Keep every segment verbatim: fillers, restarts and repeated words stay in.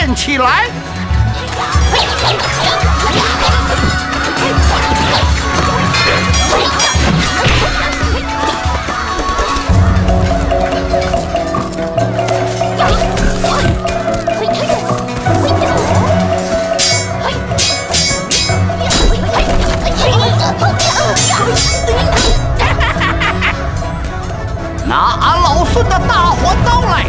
练起来！拿俺老孙的大环刀来！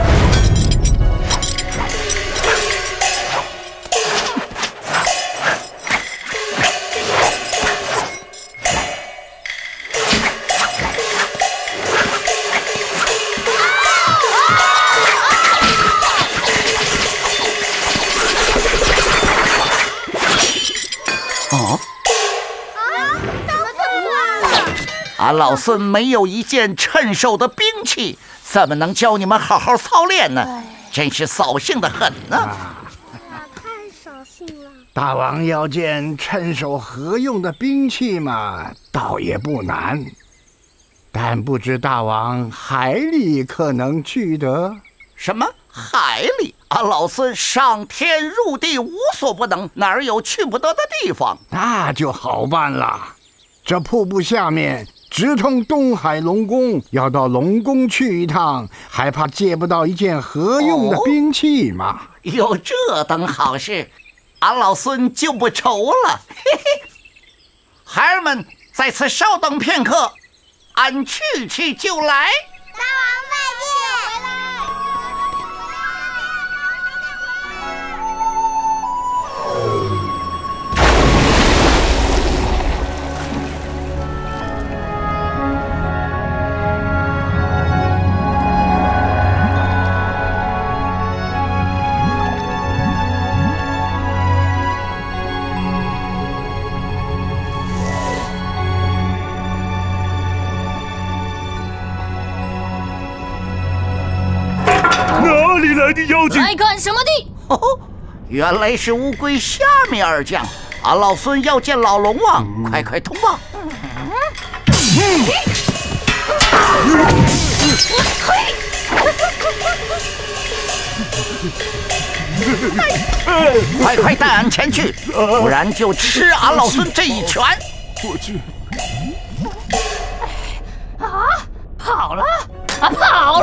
哦。 俺老孙没有一件趁手的兵器，怎么能教你们好好操练呢？真是扫兴的很呐！ 啊，太扫兴了。大王要件趁手合用的兵器嘛，倒也不难，但不知大王海里可能去得？ 什么海里？俺老孙上天入地无所不能，哪儿有去不得的地方？ 那就好办了。这瀑布下面。 直通东海龙宫，要到龙宫去一趟，还怕借不到一件合用的兵器吗？ 哦、有这等好事，俺老孙就不愁了。嘿嘿，孩儿们在此稍等片刻，俺去去就来。 大王再见，回来。 来的妖精来干什么的？ 哦，原来是乌龟虾米二将，俺老孙要见老龙王，嗯、快快通报！快快带俺前去，不然就吃俺老孙这一拳！ 我去！ 啊，跑了！啊，跑了！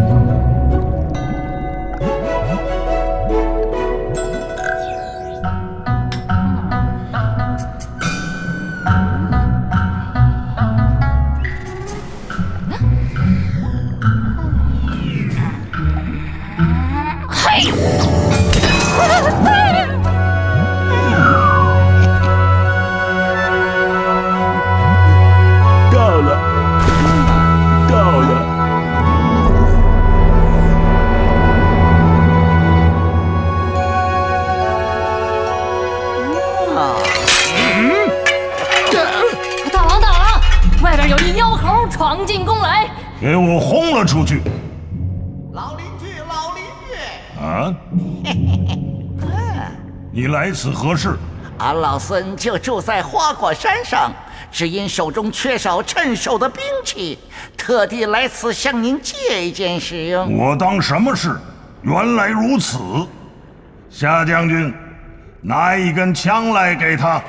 到了，到了。 啊！ 嗯，大王，大王，外边有一妖猴闯进宫来， 给我轰了出去！ 老邻居，老邻居。 啊？你来此何事？ 俺老孙就住在花果山上，只因手中缺少趁手的兵器，特地来此向您借一件使用。 我当什么事？原来如此。夏将军，拿一根枪来给他。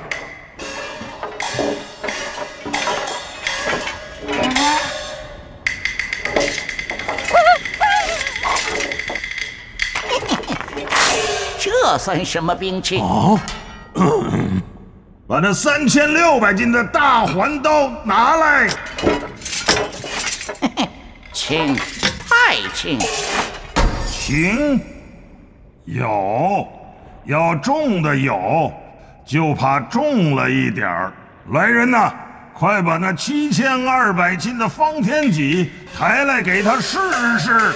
这算什么兵器？ 哦，把那三千六百斤的大环刀拿来。 轻，太轻。 轻，有，要重的有，就怕重了一点儿。来人呐，快把那七千二百斤的方天戟抬来给他试试。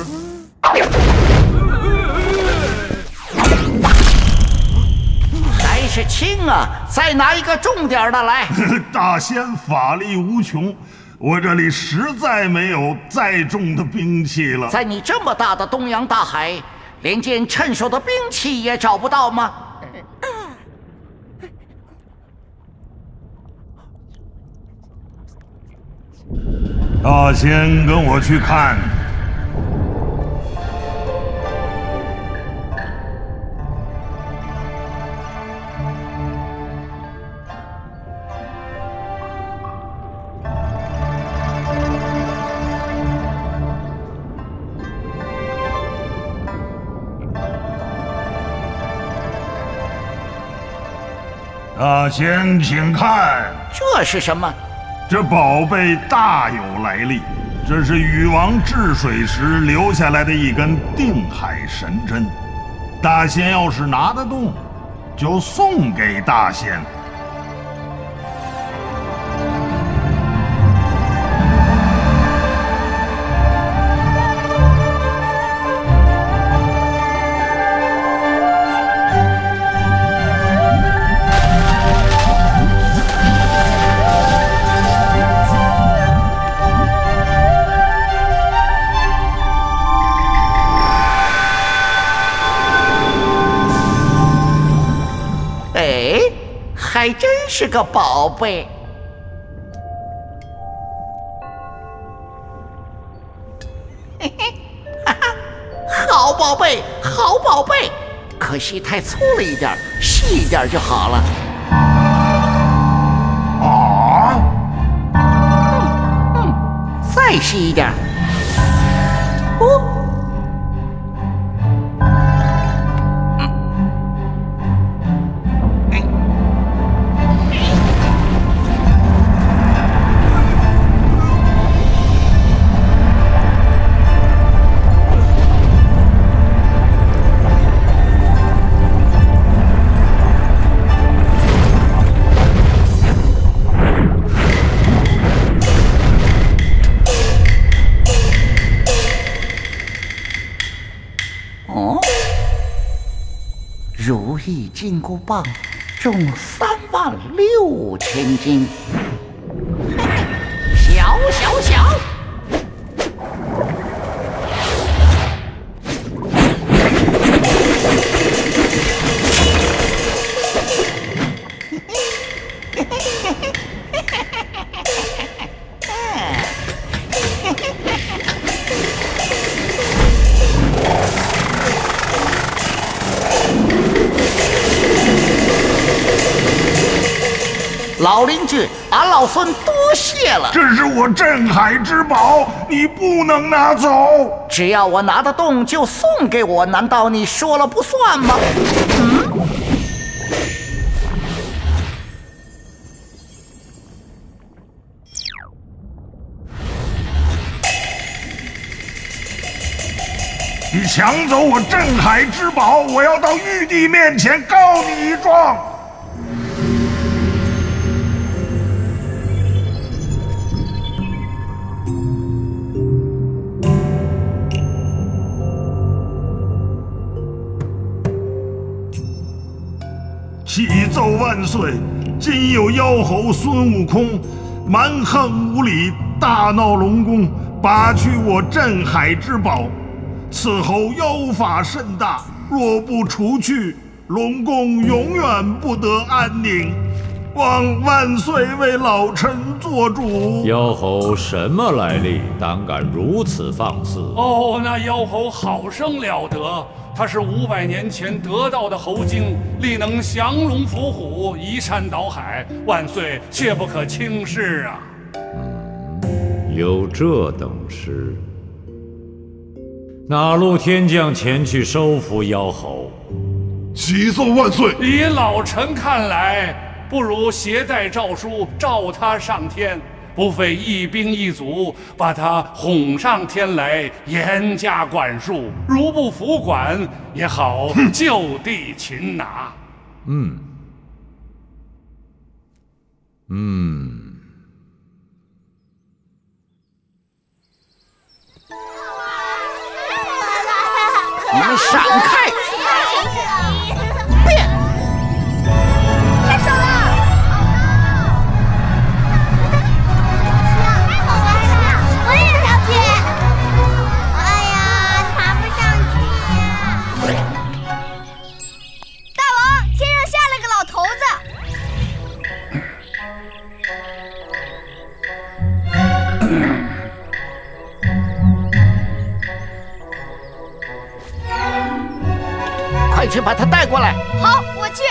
还是轻啊！再拿一个重点的来。 大仙法力无穷，我这里实在没有再重的兵器了。 在你这么大的东洋大海，连件趁手的兵器也找不到吗？ 大仙，跟我去看。大仙，请看， 这是什么？ 这宝贝大有来历，这是禹王治水时留下来的一根定海神针。大仙要是拿得动，就送给大仙。 还真是个宝贝。嘿嘿，哈哈，好宝贝，好宝贝，可惜太粗了一点，细一点就好了。 啊？ 嗯嗯，再细一点。哦。如意金箍棒重三万六千斤，嘿嘿，小小小。老邻居，俺老孙多谢了。 这是我镇海之宝，你不能拿走。 只要我拿得动，就送给我，难道你说了不算吗？嗯。 你抢走我镇海之宝，我要到玉帝面前告你一状。启奏万岁！今有妖猴孙悟空蛮横无理，大闹龙宫，拔去我镇海之宝。此猴妖法甚大，若不除去，龙宫永远不得安宁。望万岁为老臣做主。 妖猴什么来历？胆敢如此放肆？ 哦，那妖猴好生了得。他是五百年前得到的猴精，力能降龙伏虎，移山倒海，万岁切不可轻视啊！ 嗯，有这等事？哪路天将前去收服妖猴？ 启奏万岁！ 以老臣看来，不如携带诏书，召他上天。不费一兵一卒，把他哄上天来，严加管束。如不服管，也好就地擒拿。 嗯嗯。 你们闪开！变！ 开手了！我也上去！哎呀，爬不上去呀！大王，天上下来个老头子。 快去把他带过来！ 好，我去。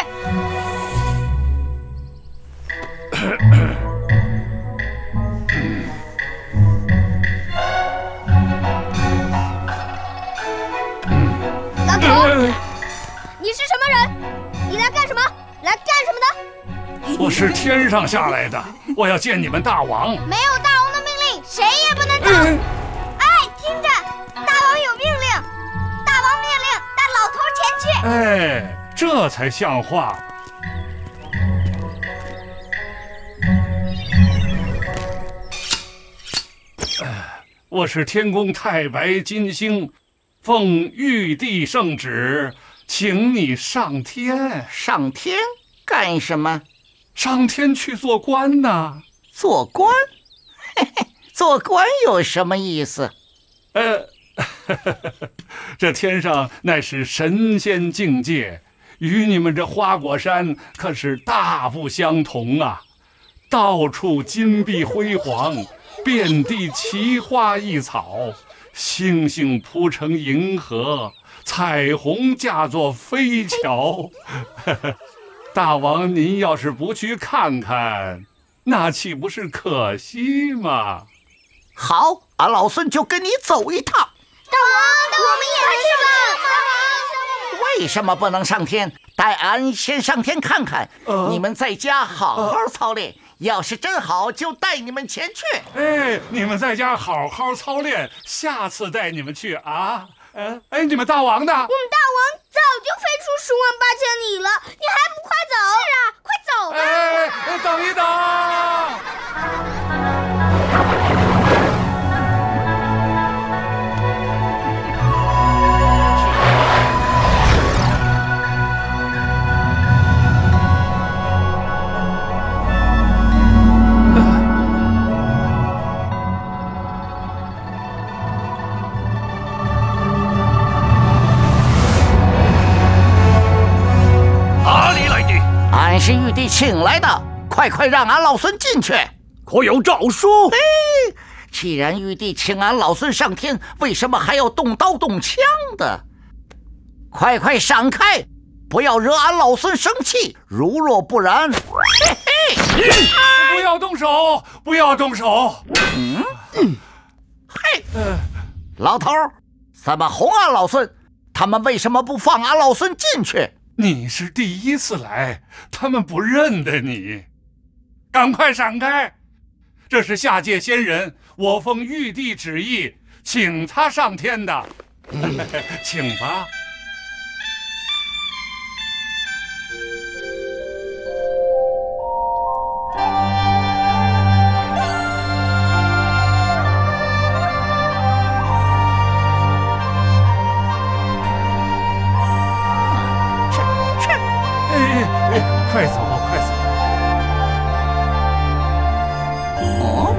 老头，你是什么人？你来干什么？来干什么的？ 我是天上下来的，我要见你们大王。 没有大王的命令，谁也不能走。哎，听着，大王有命令，大王命令带老头前去。 哎，这才像话。我是天宫太白金星，奉玉帝圣旨，请你上天。 上天干什么？ 上天去做官呢？ 做官？嘿嘿，做官有什么意思？ 呃，这天上乃是神仙境界，与你们这花果山可是大不相同啊！到处金碧辉煌，遍地奇花异草，星星铺成银河，彩虹架作飞桥。大王，您要是不去看看，那岂不是可惜吗？ 好，俺老孙就跟你走一趟。 大王，我们也去吧。 为什么不能上天？带俺先上天看看。呃、你们在家好好操练，呃、要是真好，就带你们前去。 哎，你们在家好好操练，下次带你们去啊。呃、哎，你们大王呢？我们大王早就飞出十万八千里了，你还不快走？是啊，快走吧！ 哎，等一等。 俺是玉帝请来的，快快让俺老孙进去！ 可有诏书？ 哎，既然玉帝请俺老孙上天，为什么还要动刀动枪的？快快闪开，不要惹俺老孙生气！如若不然，嘿嘿！ 不要动手，不要动手！ 嗯嗯，嘿，老头，怎么哄俺老孙？他们为什么不放俺老孙进去？ 你是第一次来，他们不认得你，赶快闪开！这是下界仙人，我奉玉帝旨意，请他上天的，请吧。快走，快走！ 哦，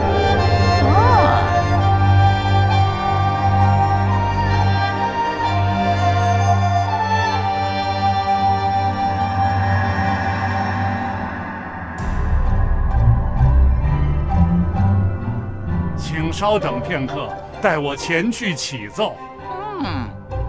请稍等片刻，带我前去启奏。 嗯。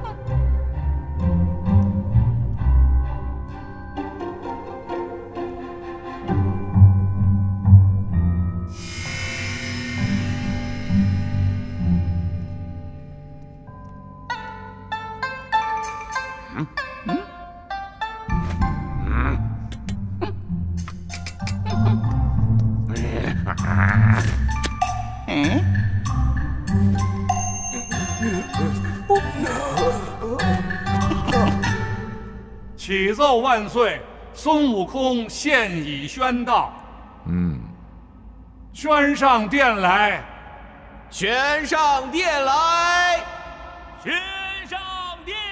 启奏万岁！孙悟空现已宣到。 嗯， 宣上殿来。 宣上殿来。 宣上殿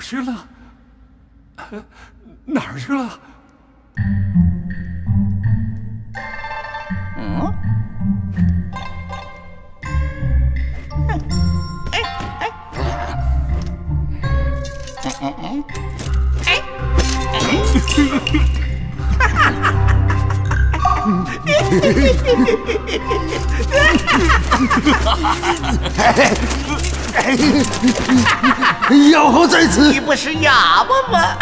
去了？哪儿去了？ 嗯？哎哎哎哎哎哎！哈哈哈！ 妖猴在此！ 你不是哑巴吗？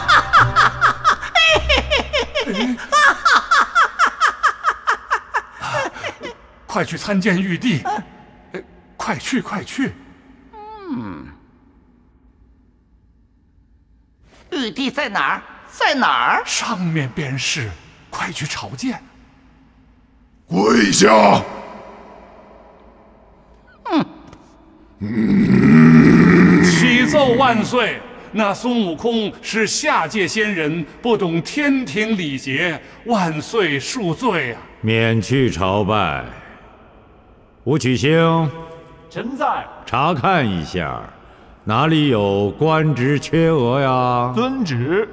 快去参见玉帝！快去，快去！ 嗯，玉帝在哪儿？在哪儿？ 上面便是，快去朝见。 跪下！ 嗯。 嗯，启奏万岁！那孙悟空是下界仙人，不懂天庭礼节，万岁恕罪啊！ 免去朝拜。吴曲星， 臣在。 查看一下，哪里有官职缺额呀？ 遵旨。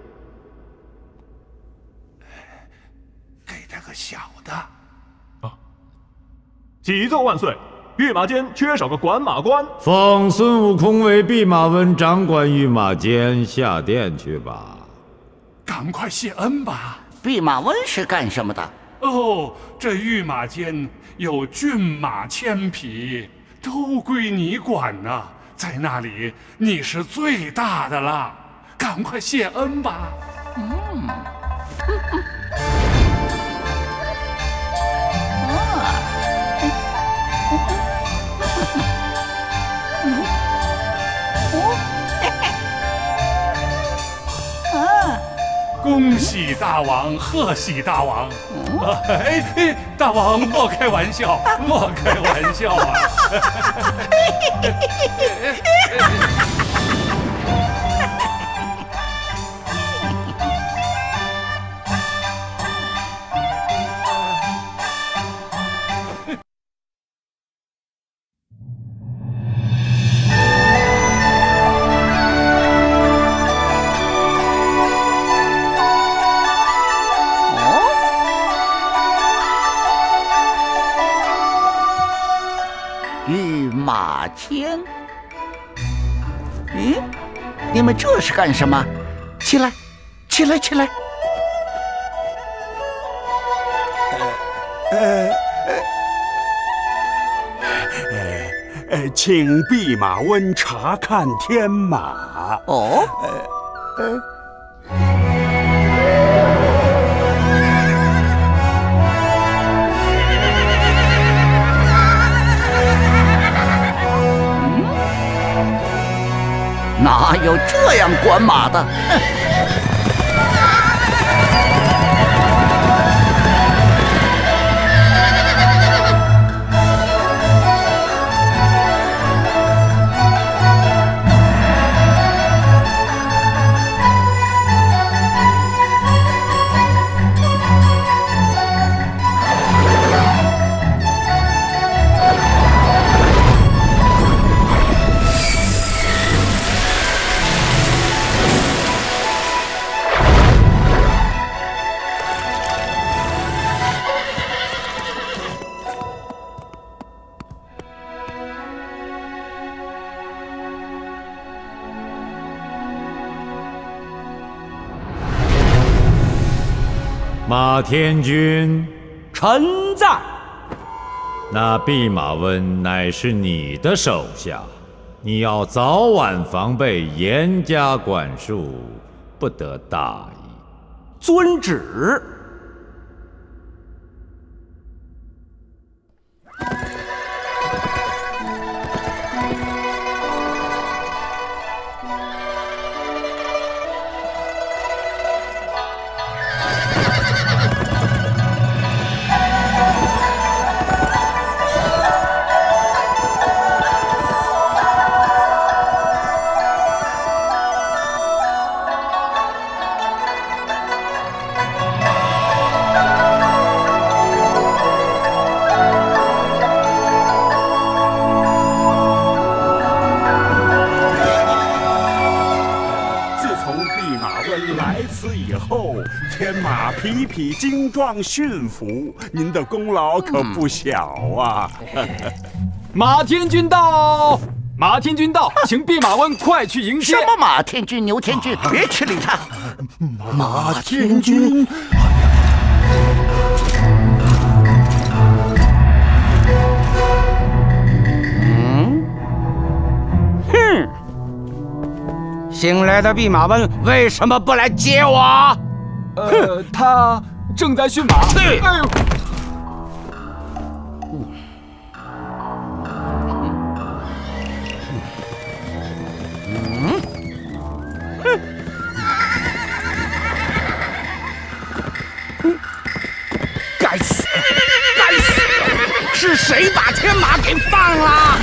给他个小的。 啊！启奏万岁！御马监缺少个管马官， 封孙悟空为弼马温掌管御马监，下殿去吧。 赶快谢恩吧。 弼马温是干什么的？ 哦，这御马监有骏马千匹，都归你管呐、啊。在那里你是最大的了，赶快谢恩吧。嗯。恭喜大王，贺喜大王！哎哎，大王莫开玩笑，莫开玩笑啊！ 马监，咦，你们这是干什么？起来，起来，起来！ 呃呃呃呃，请弼马温查看天马。 哦， 呃呃。 哪有这样管马的？哼！ 马天君， 臣在。 那弼马温乃是你的手下，你要早晚防备，严加管束，不得大意。 遵旨。 马温来此以后，天马匹匹精壮驯服，您的功劳可不小啊！嗯、 马天君到，马天君到，请弼马温快去迎接。 什么马天君、牛天君，别去理他。 马天君。 哼！新来的弼马温为什么不来接我？ 呃，他正在驯马。 对。 哎呦！ 嗯。哼！该死！该死！是谁把天马给放了？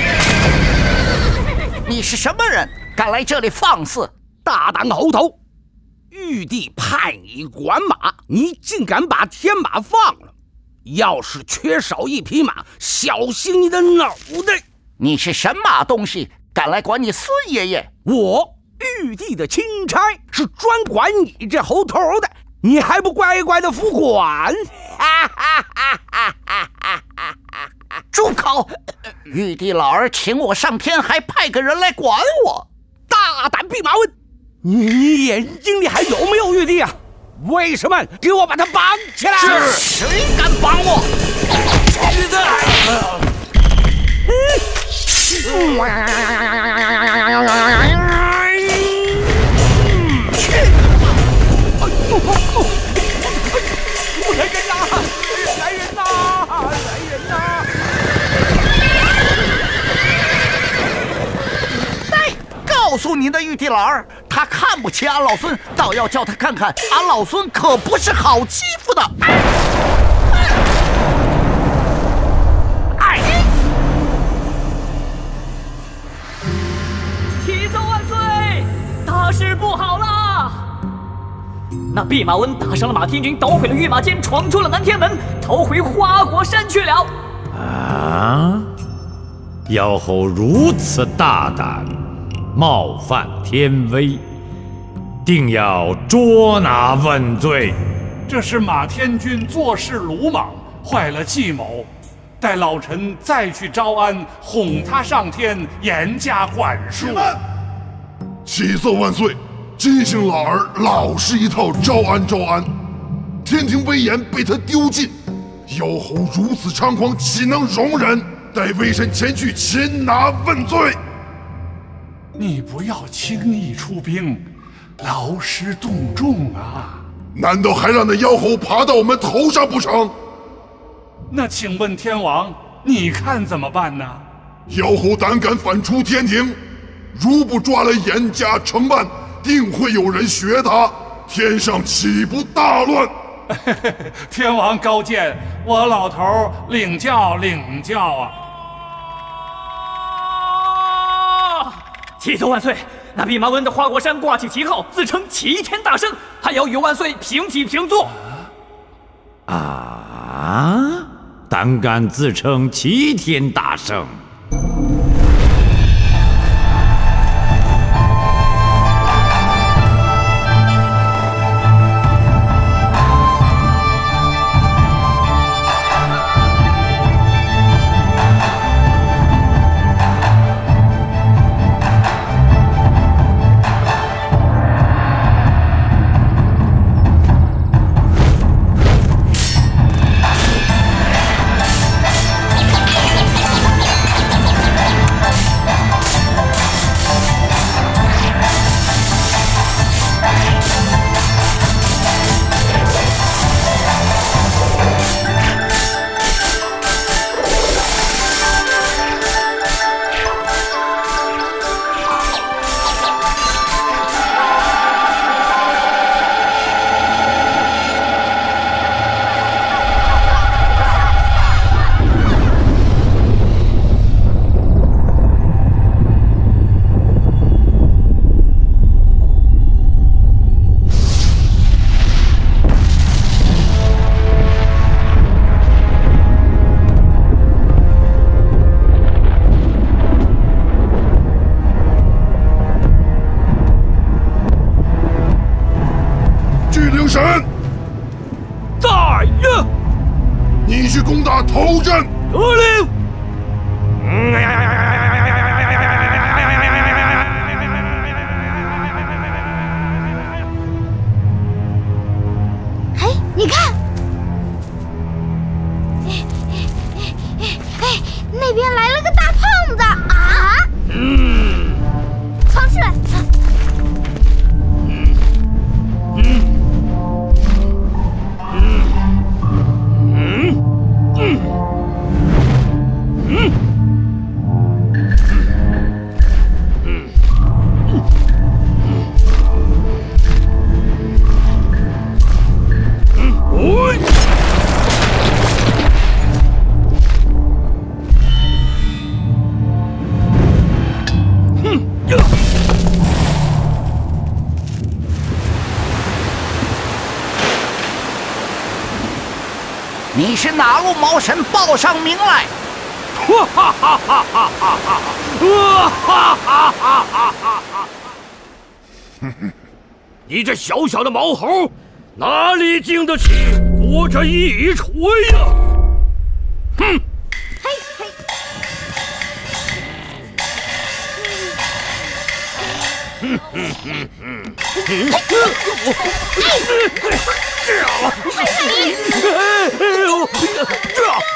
你是什么人？敢来这里放肆！ 大胆猴头！玉帝派你管马，你竟敢把天马放了！要是缺少一匹马，小心你的脑袋！ 你是神马东西，敢来管你孙爷爷？ 我玉帝的钦差是专管你这猴头的，你还不乖乖的服管？哈哈哈哈哈哈！ 住口！玉帝老儿请我上天，还派个人来管我。 大胆弼马温，你眼睛里还有没有玉帝啊？为什么给我把他绑起来？ 是谁敢绑我？ 现在，来人呐！来人呐！来人呐！ 告诉你的玉帝老儿，他看不起俺老孙，倒要叫他看看俺老孙可不是好欺负的。 哎！启奏万岁，大事不好了！那弼马温打伤了马天君，捣毁了御马监，闯出了南天门，逃回花果山去了。 啊！妖猴如此大胆！冒犯天威，定要捉拿问罪。 这是马天君做事鲁莽，坏了计谋，待老臣再去招安，哄他上天，严加管束。 启奏万岁，金星老儿老是一套招安招安，天庭威严被他丢尽，妖猴如此猖狂，岂能容忍？待微臣前去擒拿问罪。 你不要轻易出兵，劳师动众啊！ 难道还让那妖猴爬到我们头上不成？ 那请问天王，你看怎么办呢？ 妖猴胆敢反出天庭，如不抓来严加惩办，定会有人学他，天上岂不大乱？ 天王高见，我老头领教领教啊！ 启奏万岁，那弼马温的花果山挂起旗号，自称齐天大圣，还要与万岁平起平坐。 啊！胆敢自称齐天大圣！ 应神， 在呀！ 你去攻打头阵。 得令。嗯呀呀呀呀呀呀呀呀呀呀呀呀！ 哎，你看，哎哎哎，那边来了个大胖子啊！嗯，藏起来。嗯嗯嗯嗯嗯嗯。 你是哪路毛神，报上名来！ 哈哈哈哈哈哈！哈哈哈哈哈哈！你这小小的毛猴，哪里经得起我这一锤呀？哼！ 嘿嘿。 哼哼哼哼！这样，哎呦，这样。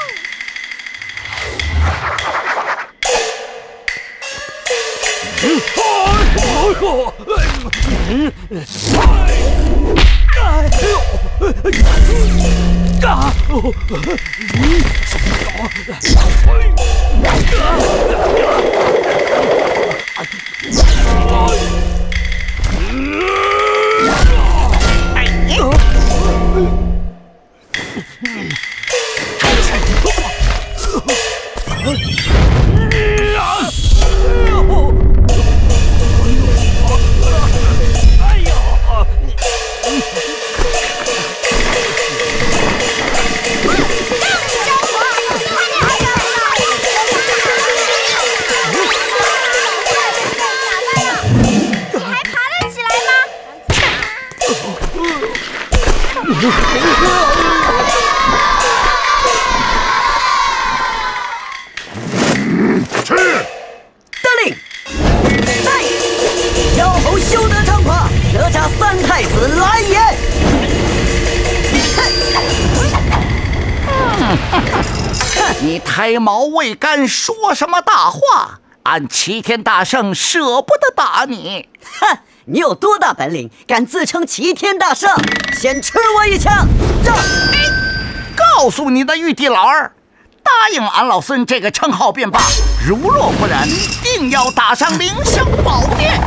嗯，哎呦，嗯，哎呦，啊，哦，嗯， 去！ 得令！在！妖猴休得猖狂，哪吒三太子来也！ 哼！你胎毛未干，说什么大话？俺齐天大圣舍不得打你！ 哼！你有多大本领，敢自称齐天大圣？先吃我一枪！这！ 告诉你的玉帝老儿，答应俺老孙这个称号便罢，如若不然，定要打上凌霄宝殿。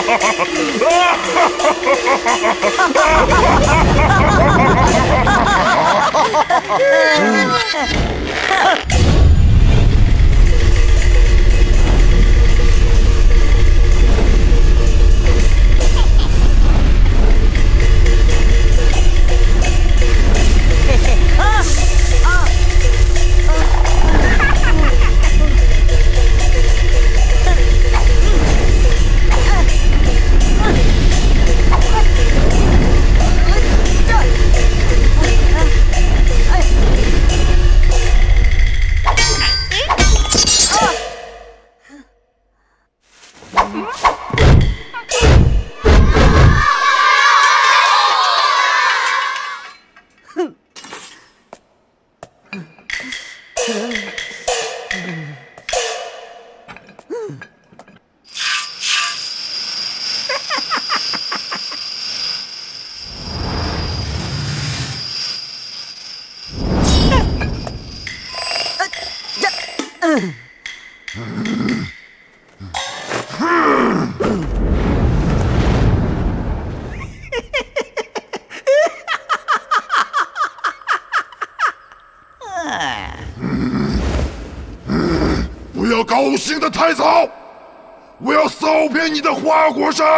不要高兴得太早，我要扫遍你的花果山。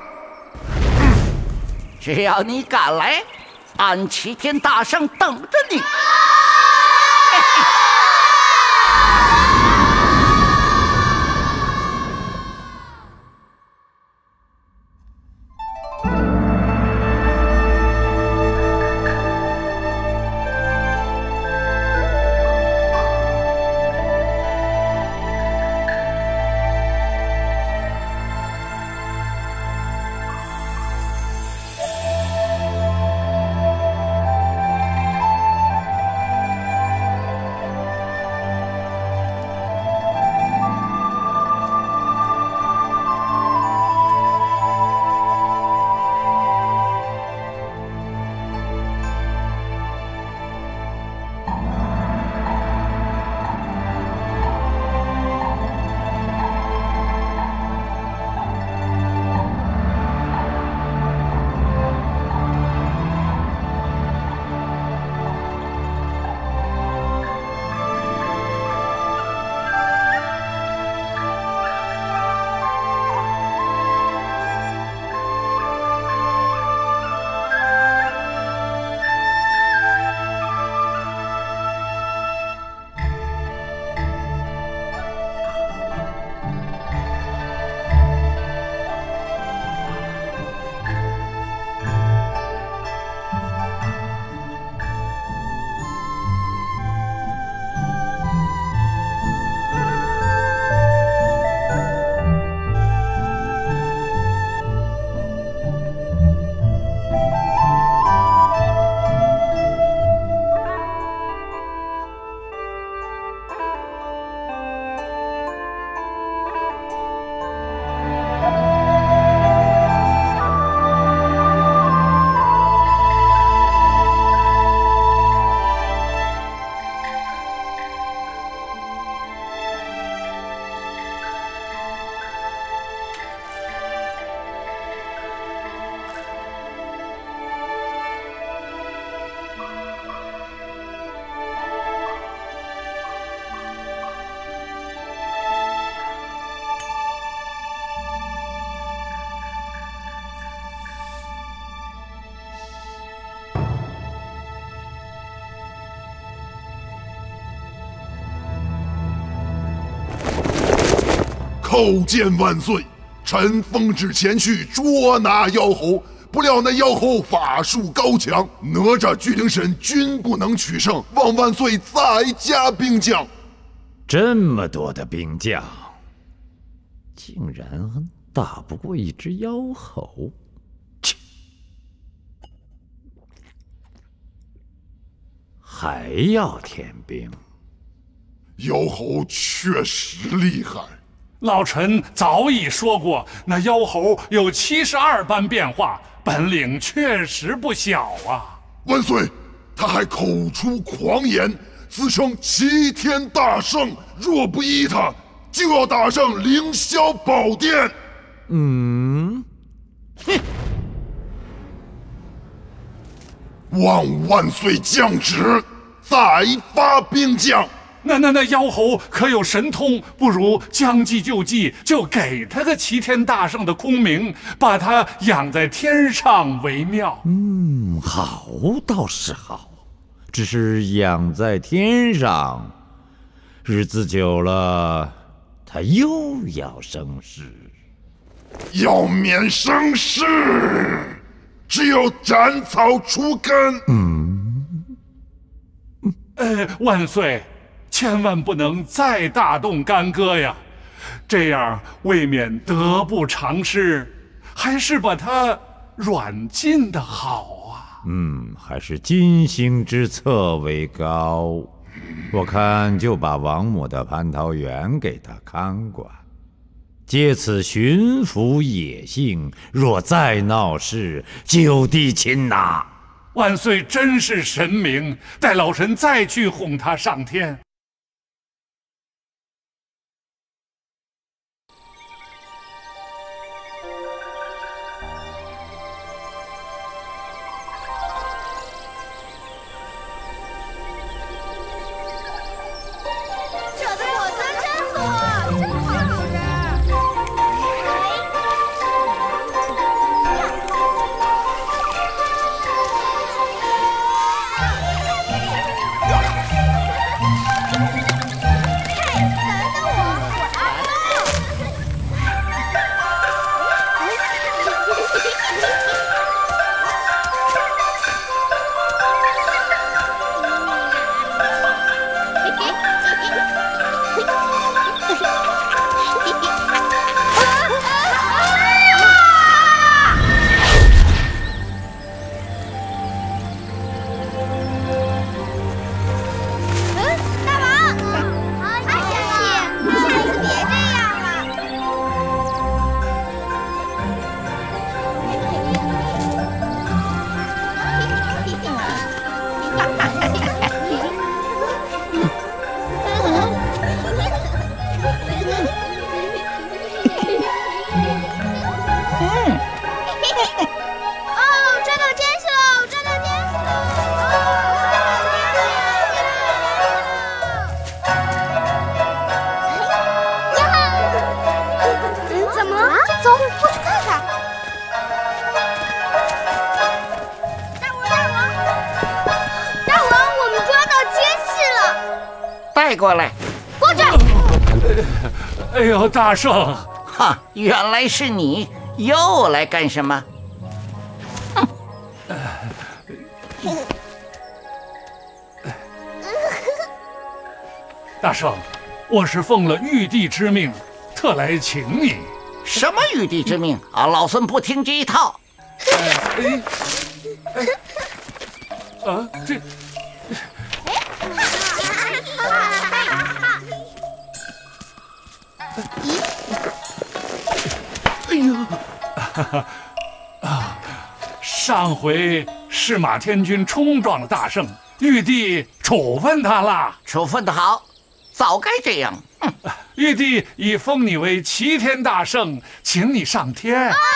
只要你敢来，俺齐天大圣等着你。 叩见万岁！臣奉旨前去捉拿妖猴，不料那妖猴法术高强，哪吒、巨灵神均不能取胜，望万岁再加兵将。 这么多的兵将，竟然打不过一只妖猴，切！还要添兵？ 妖猴确实厉害。 老臣早已说过，那妖猴有七十二般变化，本领确实不小啊！ 万岁，他还口出狂言，自称齐天大圣，若不依他，就要打上凌霄宝殿。 嗯。 哼！望万岁降旨，再发兵将。 那那那妖猴可有神通？不如将计就计，就给他个齐天大圣的空名，把他养在天上为妙。 嗯，好倒是好，只是养在天上，日子久了，他又要生事。 要免生事，只有斩草除根。 嗯， 呃，万岁。千万不能再大动干戈呀，这样未免得不偿失，还是把它软禁的好啊。 嗯，还是金星之策为高。我看就把王母的蟠桃园给他看管，借此驯服野性，若再闹事，就地擒拿。 万岁真是神明，待老臣再去哄他上天。 带过来， 过去！ 哎呦，大圣！ 哈，原来是你，又来干什么？ 大圣，我是奉了玉帝之命，特来请你。 什么玉帝之命啊？老孙不听这一套。 哎哎哎，啊，这。哎呀，啊！上回是马天君冲撞了大圣，玉帝处分他了。 处分的好，早该这样。哼！ 玉帝已封你为齐天大圣，请你上天。哦，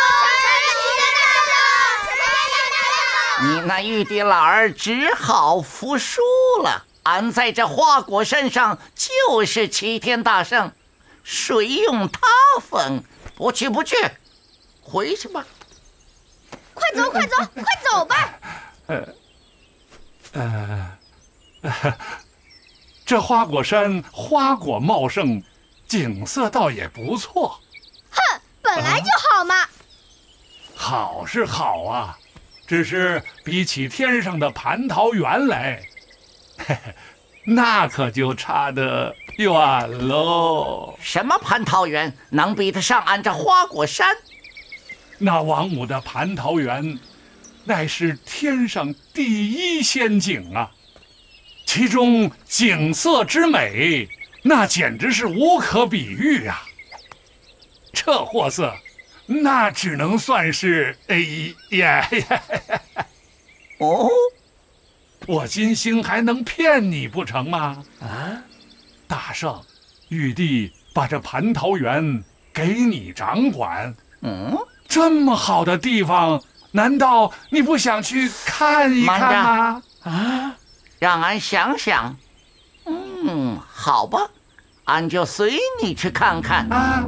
你那玉帝老儿只好服输了。俺在这花果山上就是齐天大圣，谁用他封？不去不去，回去吧。 快走快走快走吧。 呃呃，呃这花果山花果茂盛，景色倒也不错。 哼，本来就好嘛。啊、 好是好啊，只是比起天上的蟠桃园来，嘿嘿，那可就差得远喽。 什么蟠桃园能比得上俺这花果山？ 那王母的蟠桃园，乃是天上第一仙景啊！其中景色之美，那简直是无可比喻啊！这货色，那只能算是哎呀呀！ 哦， 我金星还能骗你不成吗？ 啊， 大圣，玉帝把这蟠桃园给你掌管。 嗯， 这么好的地方，难道你不想去看一看吗？ 啊，让俺想想。嗯，好吧，俺就随你去看看啊。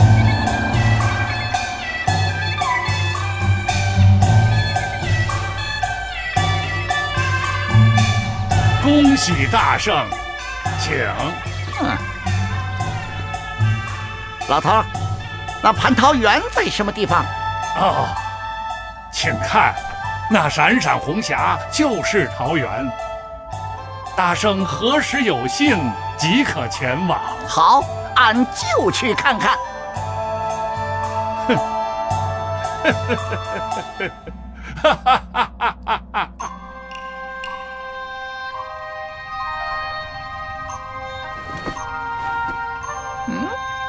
恭喜大圣，请。 嗯，老头，那蟠桃园在什么地方？ 哦，请看，那闪闪红霞就是桃园。大圣何时有幸，即可前往。 好，俺就去看看。 哼，哈哈哈哈哈哈！ 嗯。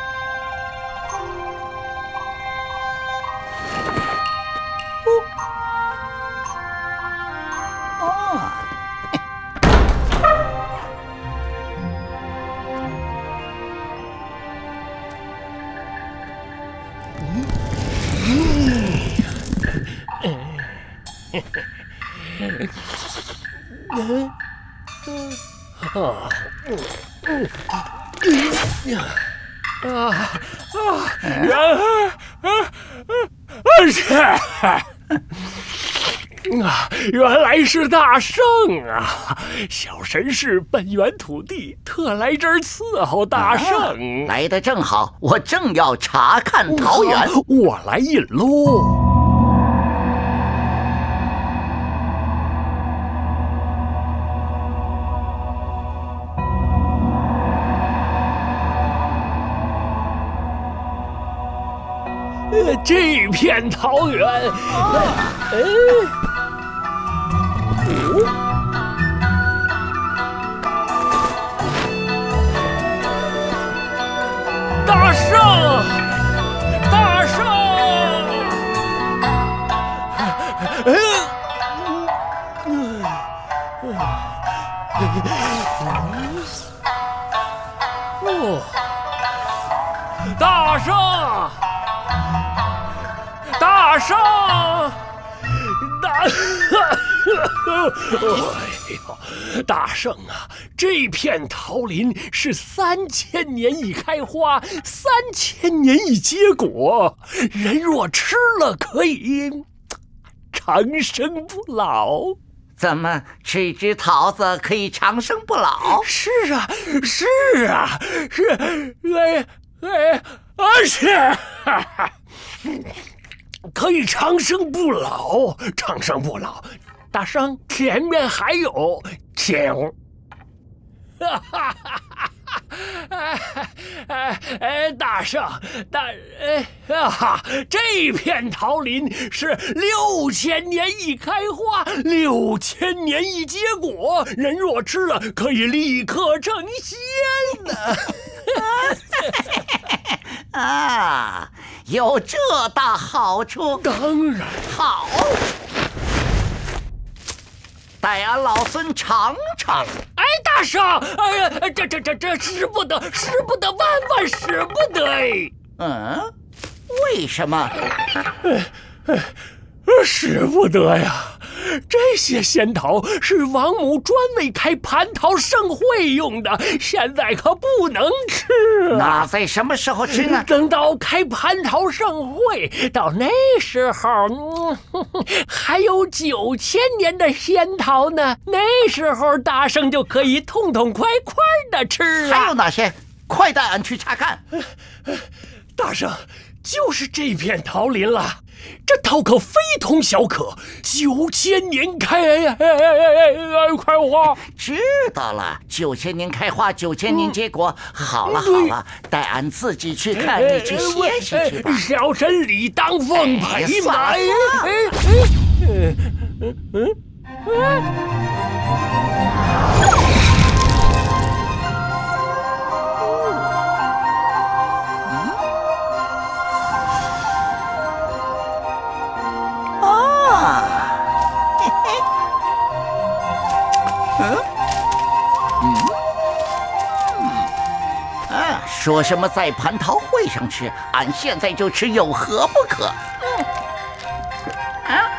哦。 啊，嗯嗯嗯啊啊！原来啊啊是啊，原来是大圣啊！小神是本源土地，特来这儿伺候大圣。 啊、来得正好，我正要查看桃园， 我来引路。这片桃园，哎，哦，大圣，大圣，哦，大圣。大圣，大，哎呦，大圣啊！这片桃林是三千年一开花，三千年一结果。人若吃了，可以长生不老。 怎么吃只桃子可以长生不老？ 是啊，是啊，是，哎哎啊是。哈哈可以长生不老，长生不老。大圣，前面还有，请。哈哈哈哈！哎哎，大圣，大哎啊，这片桃林是六千年一开花，六千年一结果。人若吃了，可以立刻成仙呢。 啊，有这大好处！ 当然好，待俺老孙尝尝。 哎，大圣，哎呀，这这这这使不得，使不得，万万使不得！哎， 嗯，为什么？ 哎哎，使不得呀！这些仙桃是王母专为开蟠桃盛会用的，现在可不能吃啊！ 那在什么时候吃呢？ 等到开蟠桃盛会，到那时候，嗯、呵呵还有九千年的仙桃呢。那时候大圣就可以痛痛快快的吃了。 还有哪些？快带俺去查看。 大圣，就是这片桃林了。这桃可非同小可，九千年开开花。 知道了，九千年开花，九千年结果。嗯、好了好了，带俺自己去看，你去歇息去吧。 小神理当奉陪嘛。哎哎嗯嗯嗯。 嗯，嗯，啊， 说什么在蟠桃会上吃，俺现在就吃，有何不可？嗯，啊。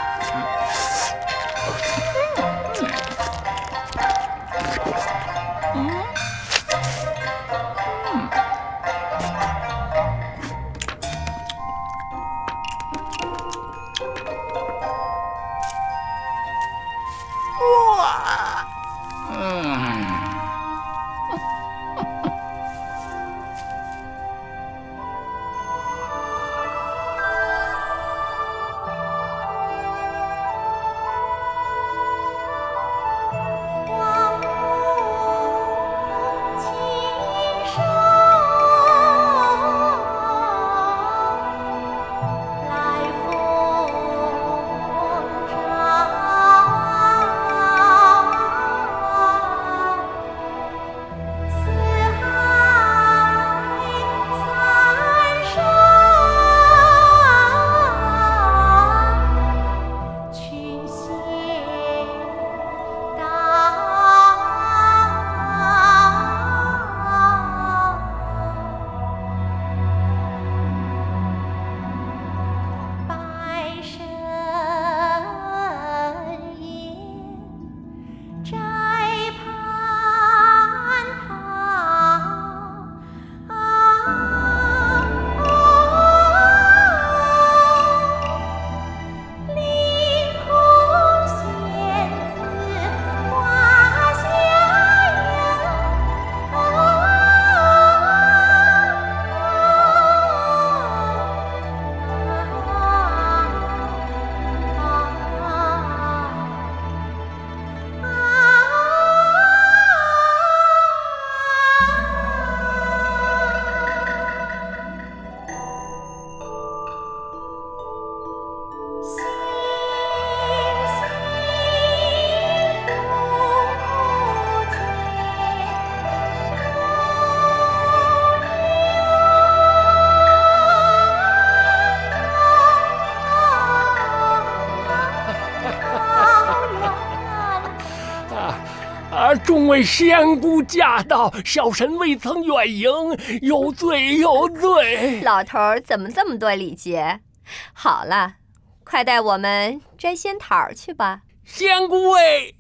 众位仙姑驾到，小神未曾远迎，有罪有罪。 老头儿怎么这么多礼节？好了，快带我们摘仙桃去吧。 仙姑哎，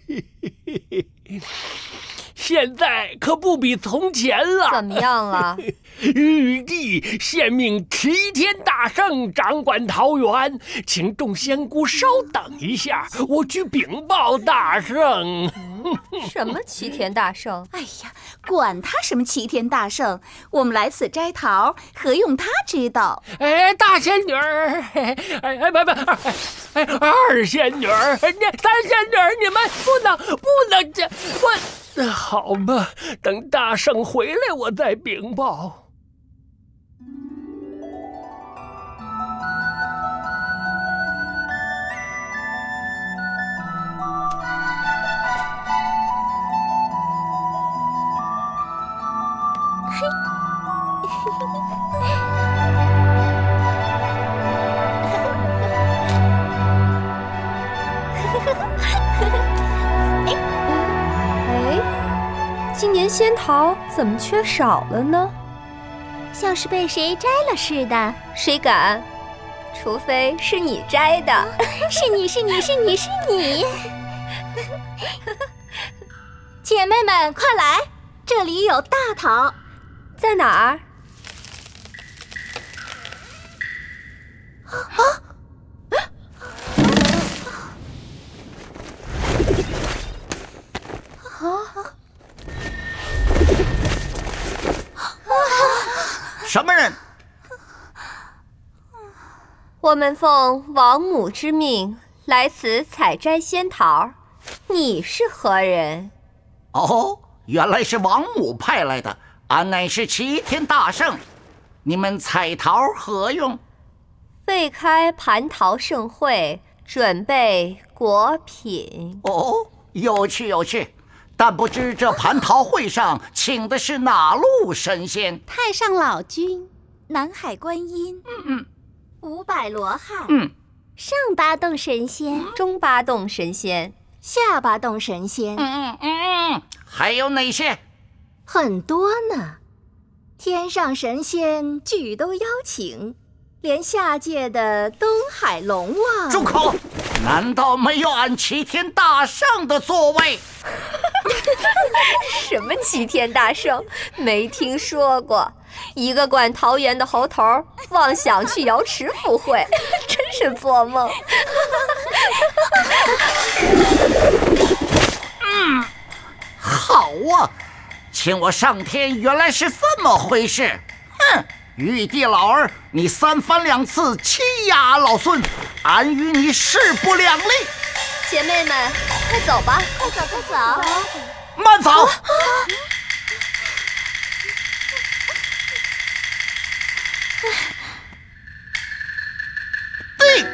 现在可不比从前了。 怎么样了？ 玉帝现命齐天大圣掌管桃园，请众仙姑稍等一下，我去禀报大圣。 什么齐天大圣？ 哎呀，管他什么齐天大圣，我们来此摘桃，何用他知道？ 哎，大仙女儿，哎哎不不，哎二仙女儿，三仙女儿，你们不能不能这我。好吧，等大圣回来，我再禀报。 今年仙桃怎么缺少了呢？ 像是被谁摘了似的。 谁敢？除非是你摘的。 是你是你是你是你。姐妹们，快来，这里有大桃。 在哪儿？ 啊！ 啊！什么人？ 我们奉王母之命来此采摘仙桃，你是何人？ 哦，原来是王母派来的，俺乃是齐天大圣。你们采桃何用？ 未开蟠桃盛会，准备果品。 哦，有趣有趣。但不知这蟠桃会上请的是哪路神仙？ 太上老君、南海观音， 嗯嗯， 五百罗汉， 嗯， 上八洞神仙， 中八洞神仙， 下八洞神仙， 嗯嗯嗯，还有哪些？ 很多呢。 天上神仙俱都邀请，连下界的东海龙王。 住口！难道没有俺齐天大圣的座位？ 什么齐天大圣？没听说过。一个管桃园的猴头，妄想去瑶池赴会，真是做梦。 嗯，好啊，请我上天原来是这么回事。哼，玉帝老儿，你三番两次欺压俺老孙，俺与你势不两立。 姐妹们，快走吧，快走快走， 慢走。啊对。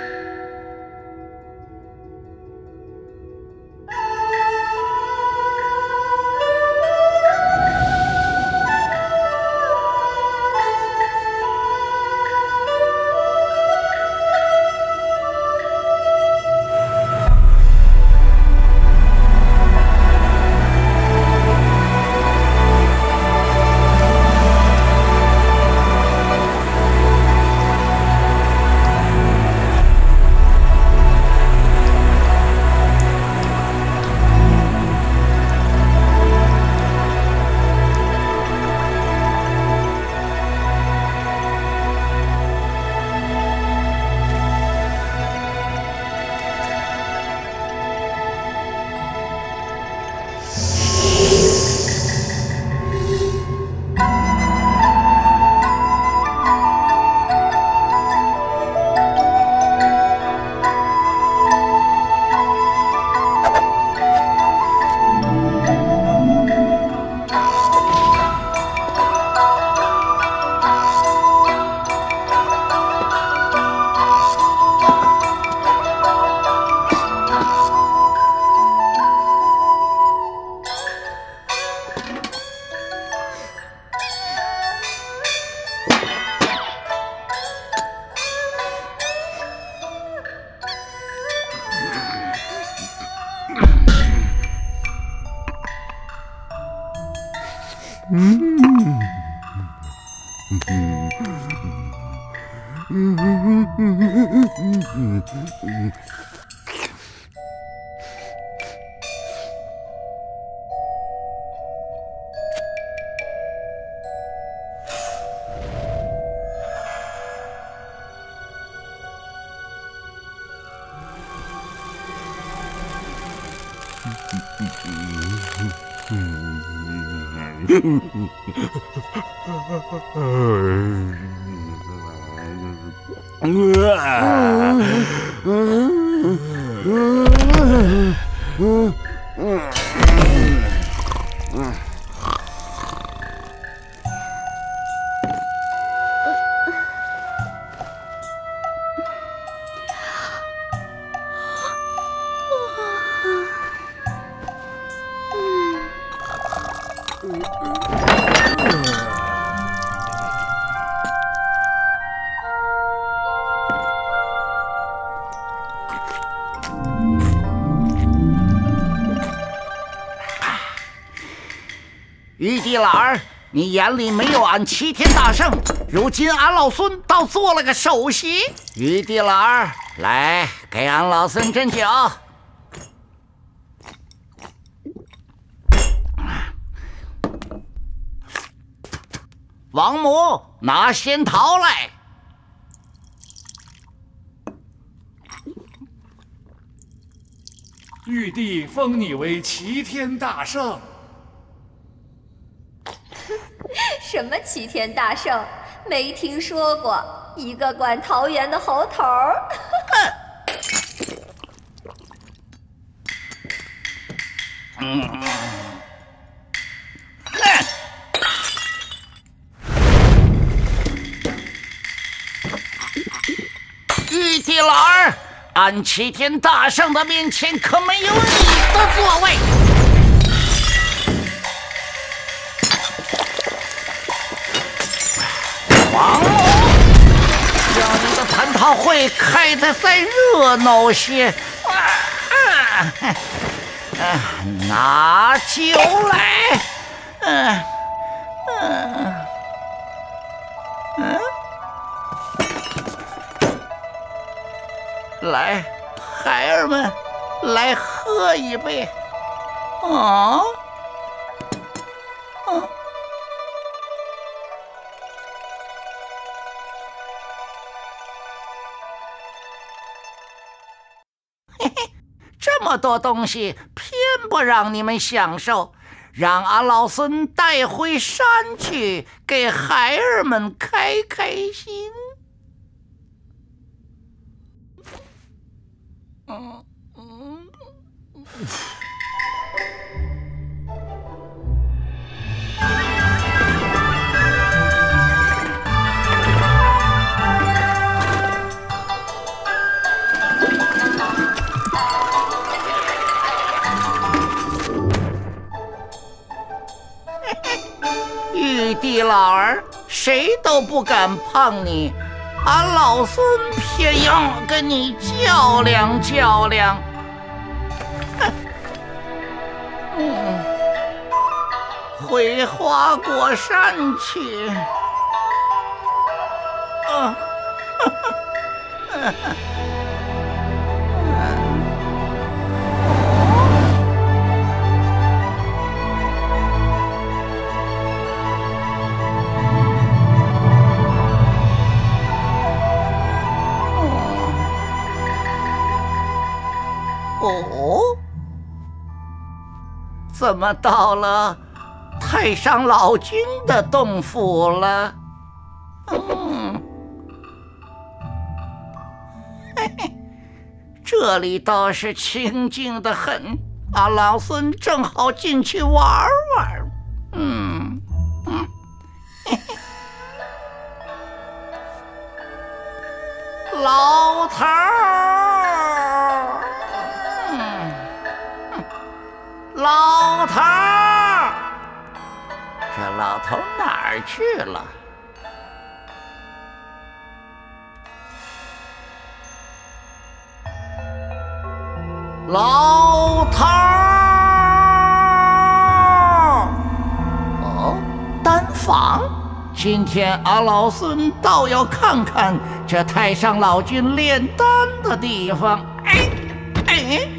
玉帝老儿，你眼里没有俺齐天大圣，如今俺老孙倒做了个首席。玉帝老儿，来给俺老孙斟酒。王母，拿仙桃来。 玉帝封你为齐天大圣。 什么齐天大圣？没听说过。一个管桃园的猴头。 嗯。玉帝老儿，俺齐天大圣的面前可没有你的座位。王母，叫你的蟠桃会开得再热闹些。啊啊啊、拿酒来。嗯、啊、嗯。 来，孩儿们，来喝一杯。啊，啊，嘿嘿，这么多东西，偏不让你们享受，让俺老孙带回山去，给孩儿们开开心。嗯嗯。玉帝老儿，谁都不敢碰你，俺老孙偏要跟你较量较量。嗯，回花果山去。啊，哦，怎么到了太上老君的洞府了？嗯，嘿嘿，这里倒是清静得很，俺老孙正好进去玩玩。嗯嗯，嘿嘿，老头儿。老头儿，这老头哪儿去了？老头儿，哦，丹房。今天俺老孙倒要看看这太上老君炼丹的地方。哎哎。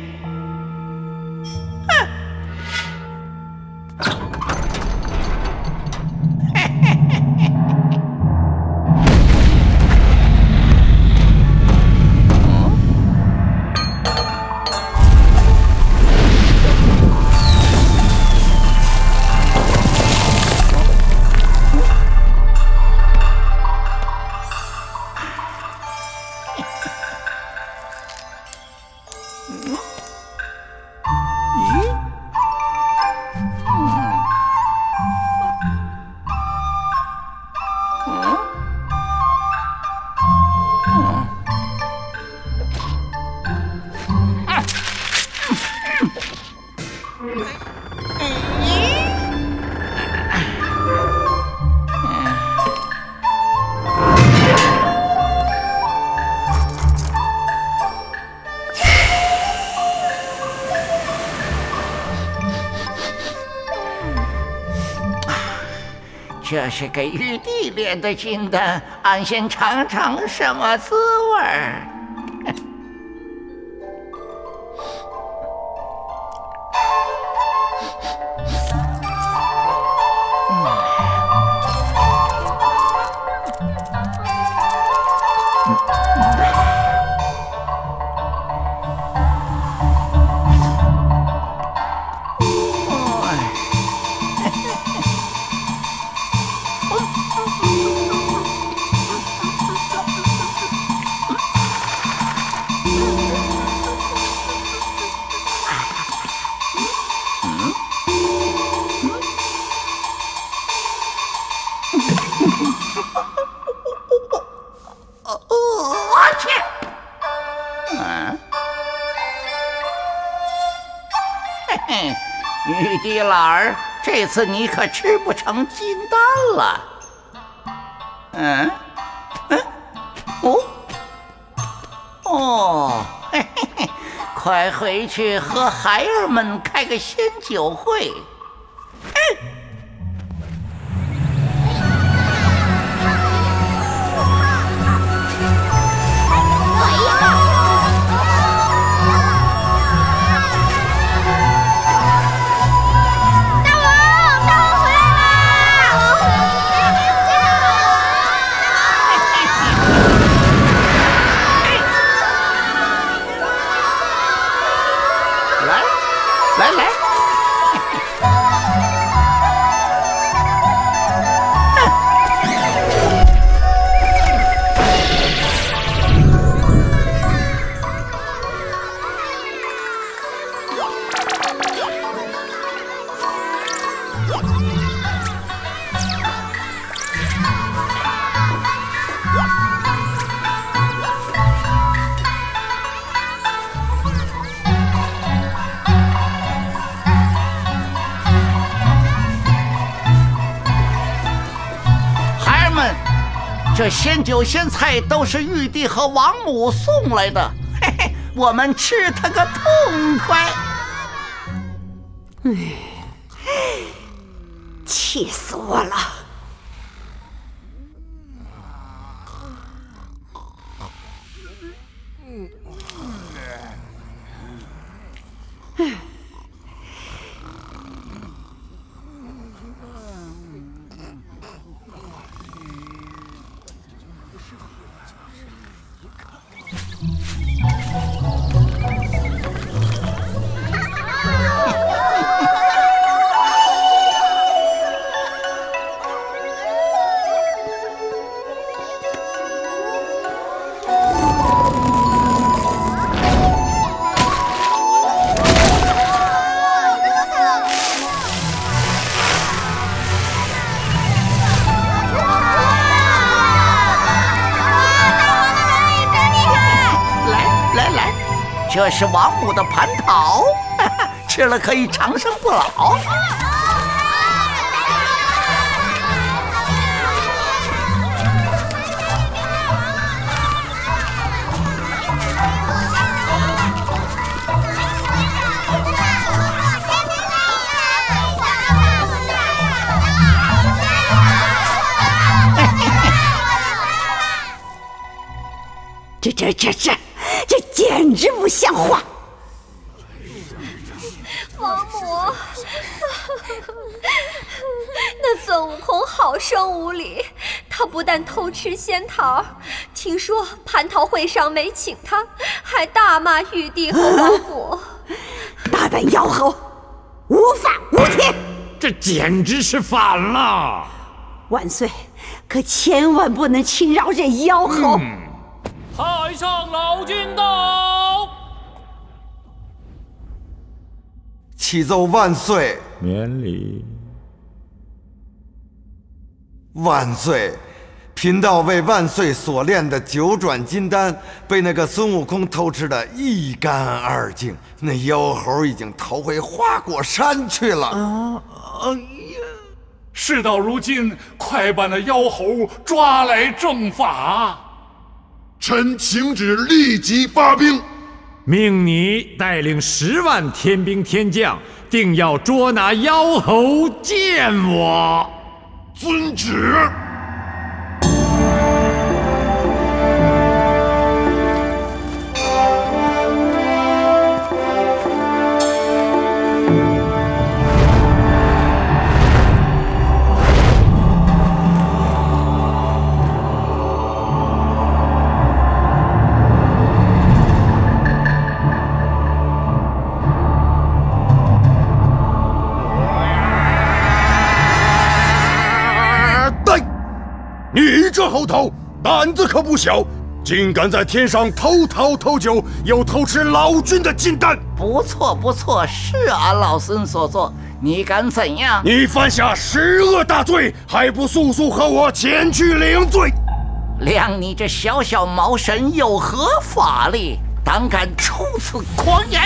这是给玉帝炼的金丹，俺先尝尝什么滋味儿。玉帝老儿，这次你可吃不成金丹了。嗯嗯哦哦，嘿嘿嘿，快回去和孩儿们开个仙酒会。哎， 哎呀！ 这鲜酒鲜菜都是玉帝和王母送来的，嘿嘿，我们吃它个痛快。 唉，气死我了！唉。 这是王母的蟠桃，吃了可以长生不老。 这这这这这简直不像话！ 王母，那孙悟空好生无礼，他不但偷吃仙桃，听说蟠桃会上没请他，还大骂玉帝和王母。 大胆妖猴，无法无天！ 这简直是反了！ 万岁，可千万不能轻饶这妖猴！嗯太上老君到！ 启奏万岁！ 免礼。 万岁！贫道为万岁所炼的九转金丹，被那个孙悟空偷吃的一干二净。那妖猴已经逃回花果山去了。啊！哎呀！ 事到如今，快把那妖猴抓来正法！ 臣请旨立即发兵， 命你带领十万天兵天将，定要捉拿妖猴见我。 遵旨。 你这猴头胆子可不小，竟敢在天上偷桃偷酒，又偷吃老君的金丹！ 不错不错，是俺老孙所做。你敢怎样？ 你犯下十恶大罪，还不速速和我前去领罪！ 量你这小小毛神有何法力，胆敢出此狂言！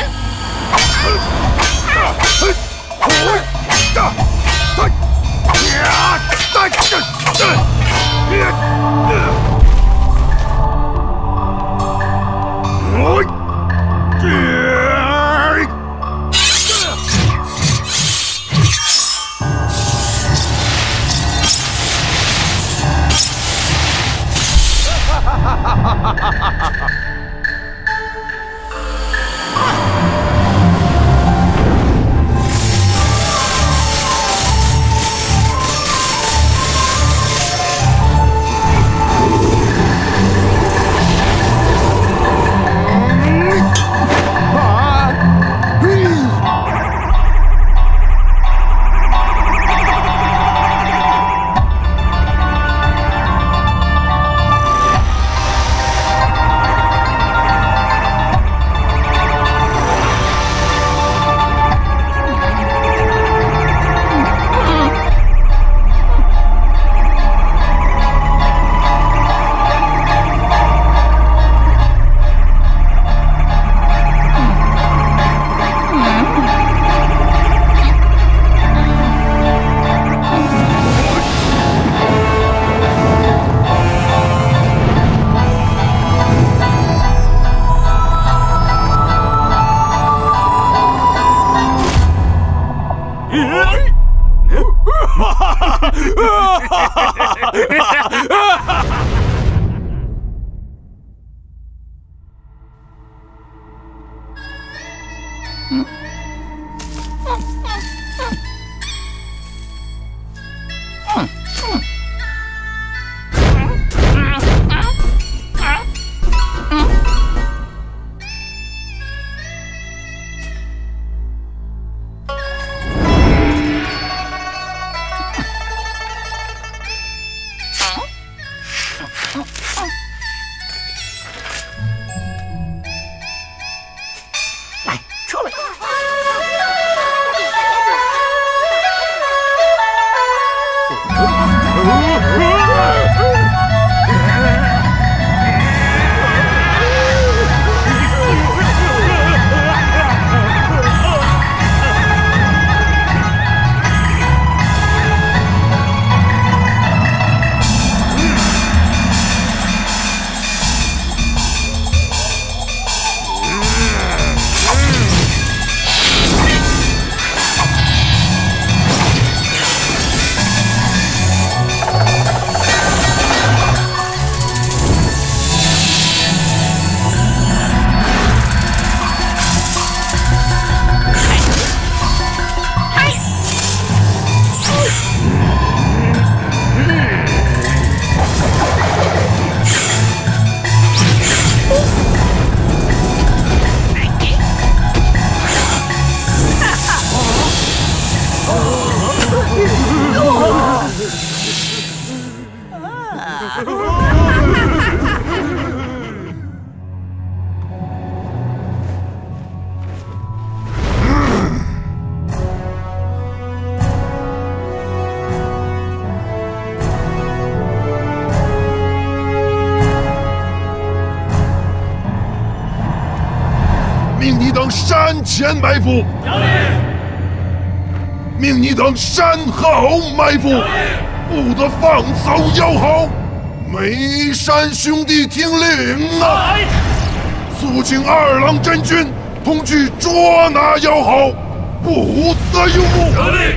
你等山前埋伏。 有礼。 命你等山后埋伏，不得放走妖猴。眉山兄弟听令啊！速请二郎真君同去捉拿妖猴，不得有误。 有礼。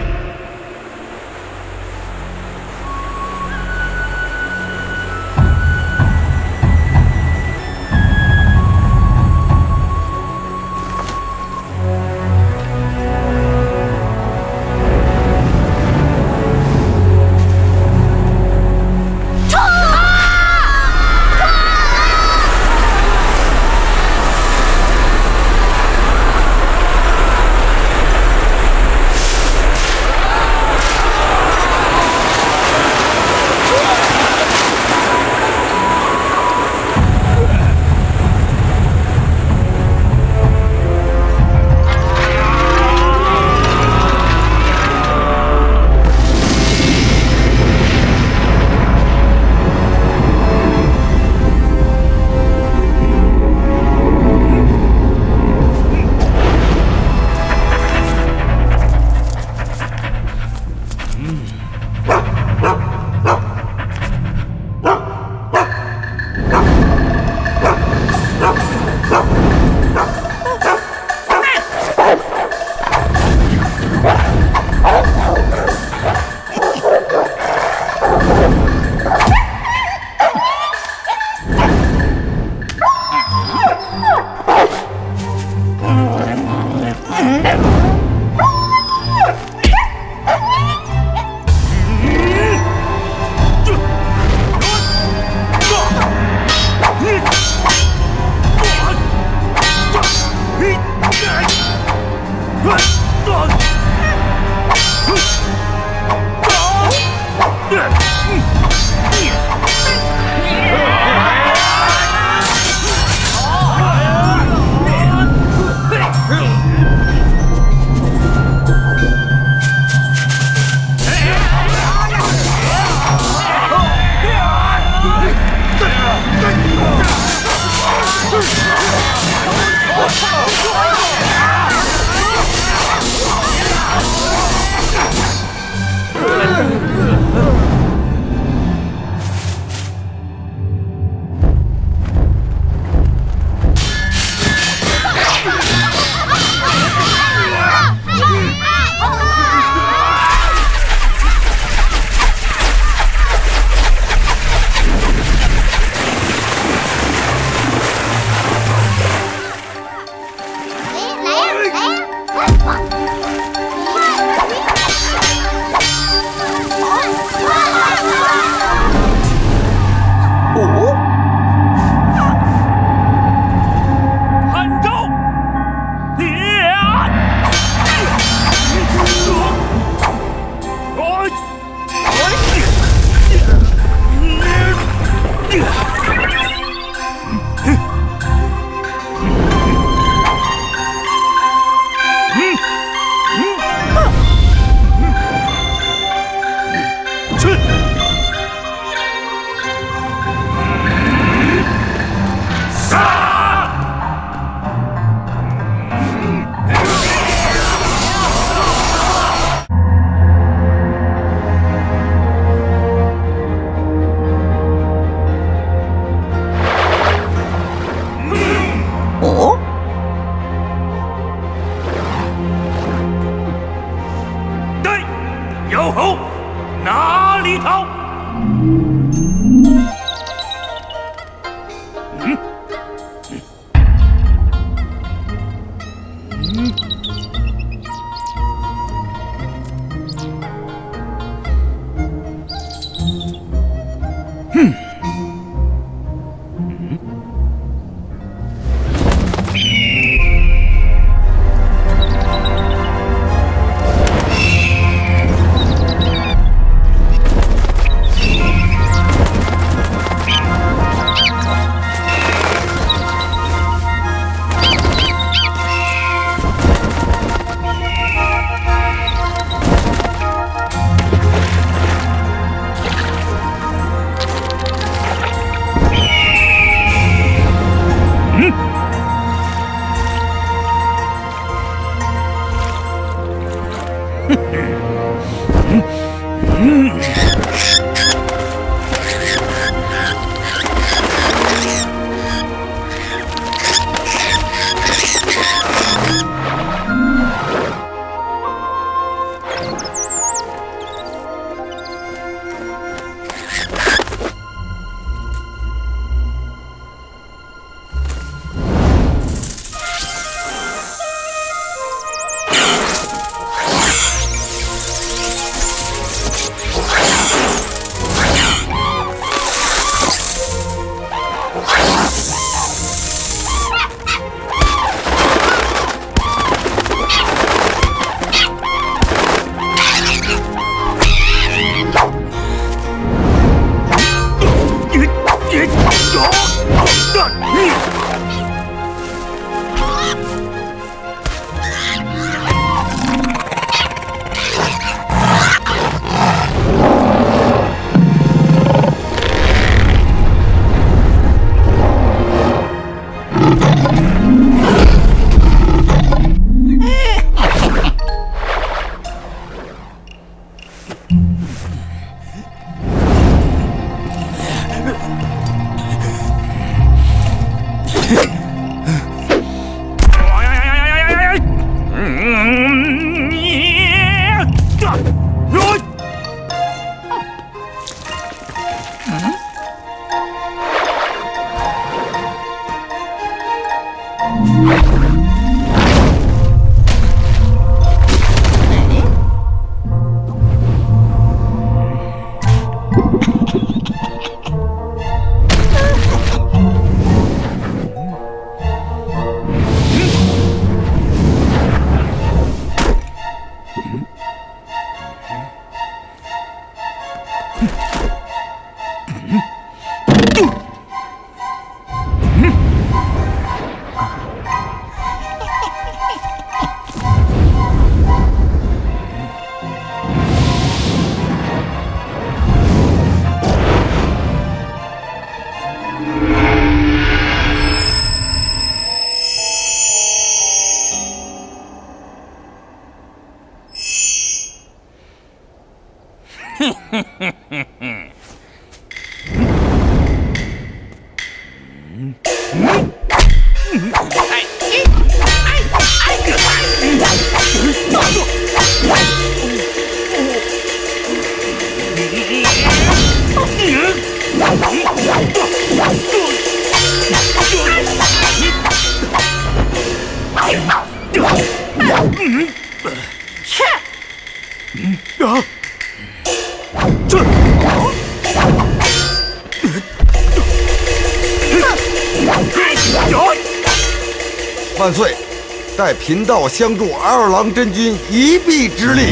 万岁！待贫道相助二郎真君一臂之力。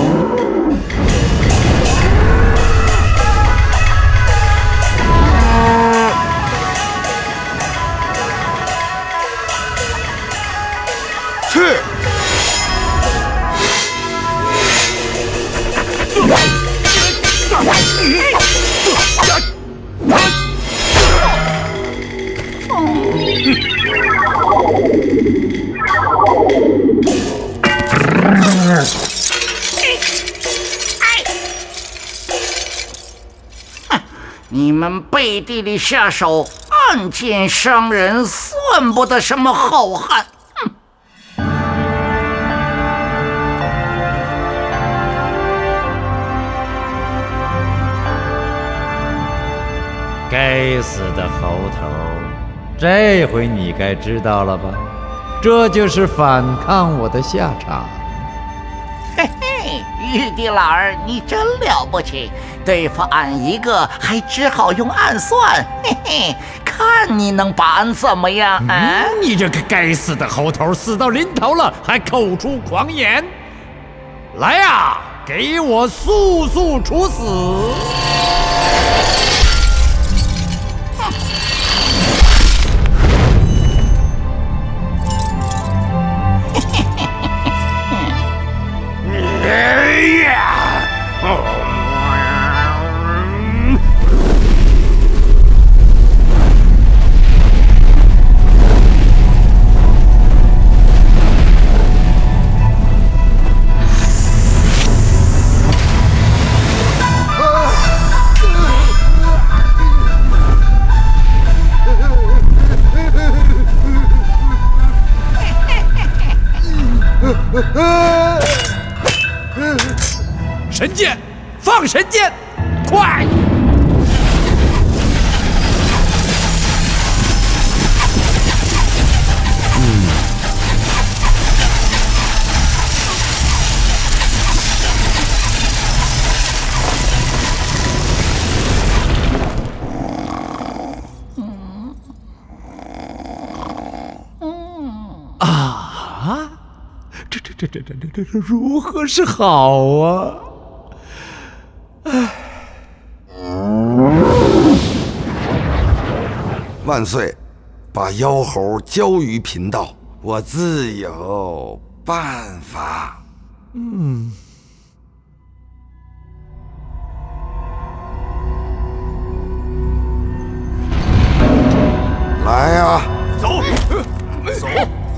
去！ 你们背地里下手，暗箭伤人，算不得什么好汉。哼！ 该死的猴头，这回你该知道了吧？这就是反抗我的下场。 嘿嘿，玉帝老儿，你真了不起！对付俺一个，还只好用暗算。嘿嘿，看你能把俺怎么样？啊！ 嗯、你这个该死的猴头，死到临头了还口出狂言！来呀、啊，给我速速处死！神剑，放神剑，快！嗯。啊！这这这这这这这如何是好啊？唉。 万万岁，把妖猴交于贫道，我自有办法。 嗯。 来呀！ 走，走。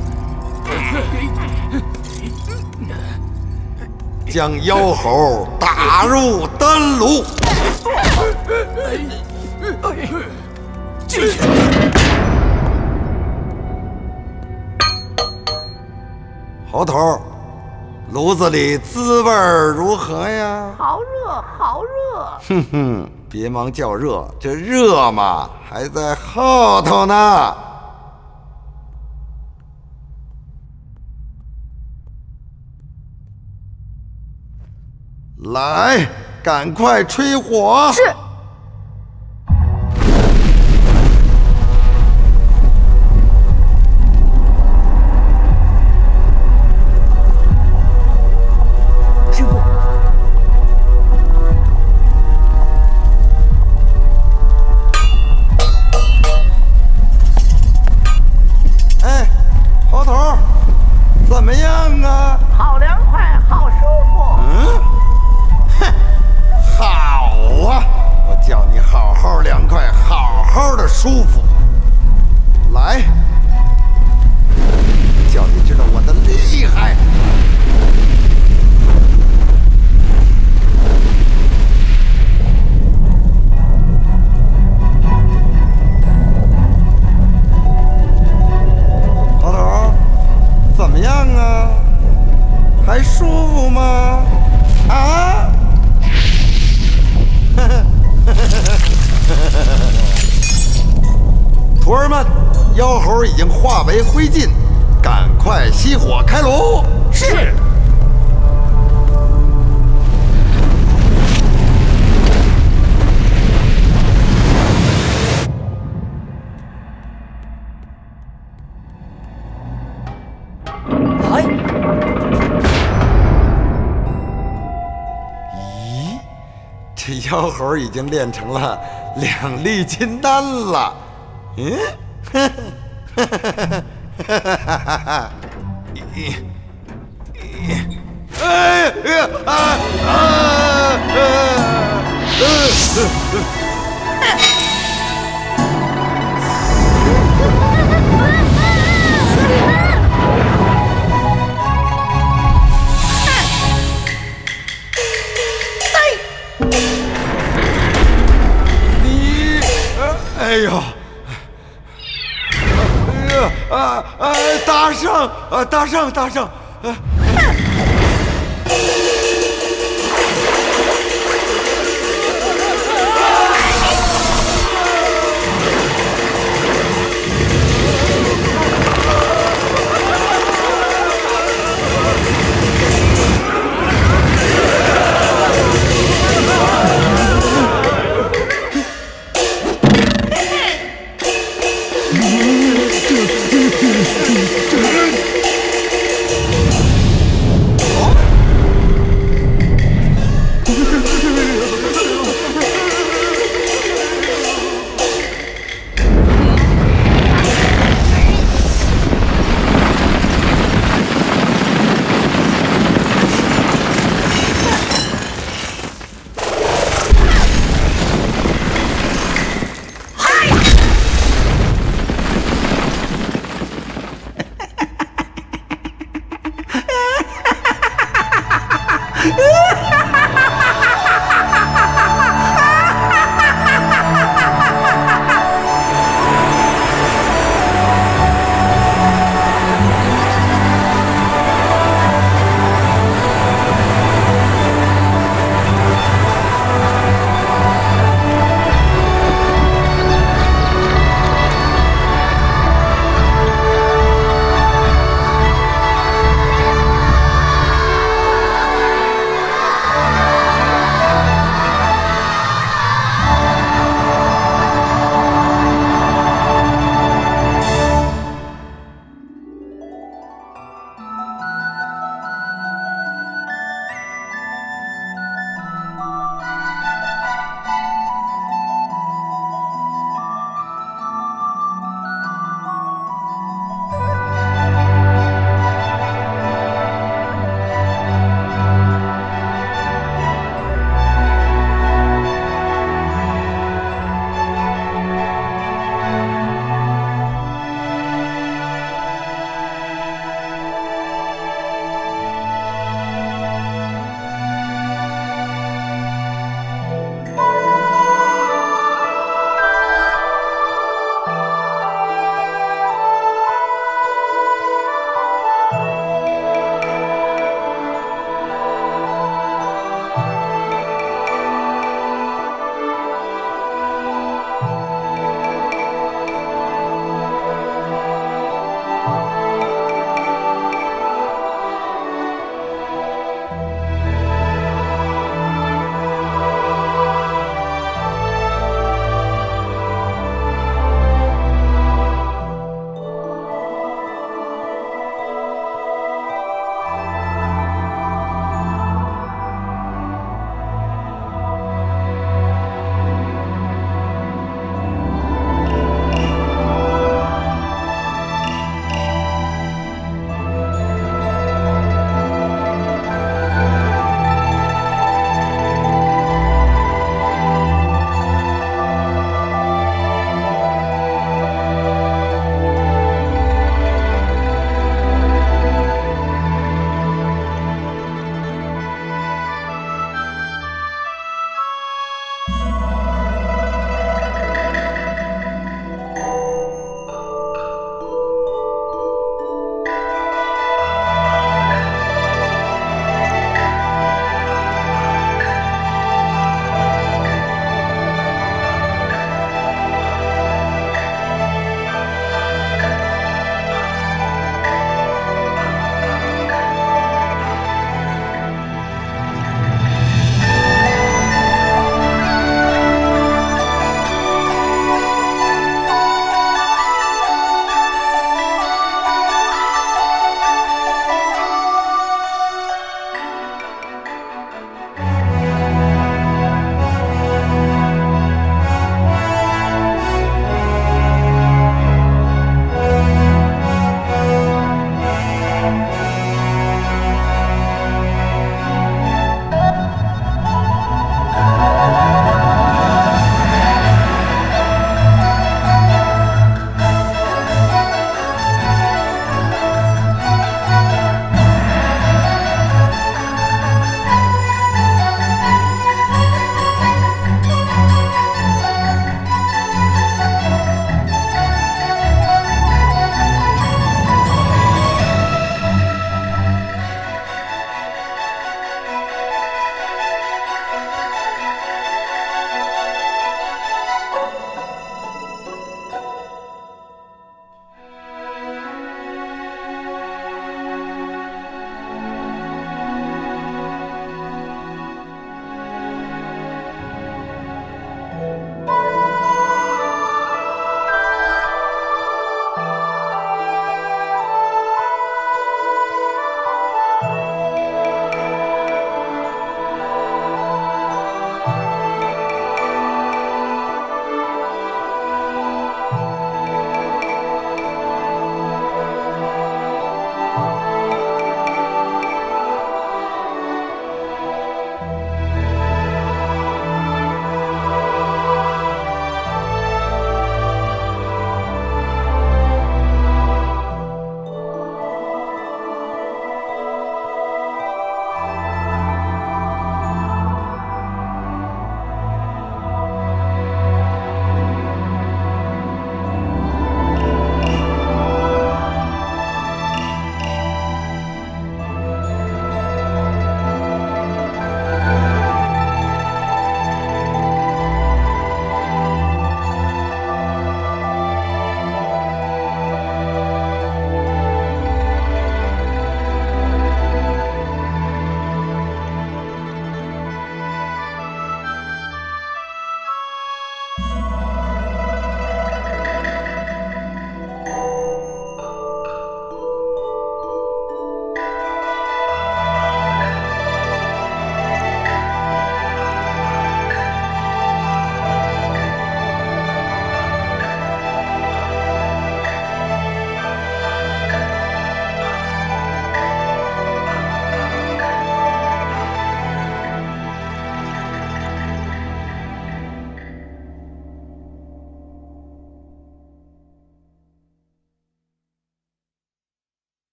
将妖猴打入丹炉。 进去。 猴头，炉子里滋味如何呀？ 好热，好热！ 哼哼，别忙叫热，这热嘛还在后头呢。来，赶快吹火！ 是。 师傅。 哎，猴头，怎么样啊？ 好凉快，好舒服。 嗯。好啊！我叫你好好凉快，好好的舒服。来，叫你知道我的厉害。老头，怎么样啊？还舒服吗？啊？徒儿们，妖猴已经化为灰烬，赶快熄火开炉。 是。 哎。咦，这妖猴已经练成了两粒金丹了。嗯，哈哈哈哈哈哈！咦，哎呀啊啊啊！你，哎呦！啊啊！大圣啊！大圣大圣！啊啊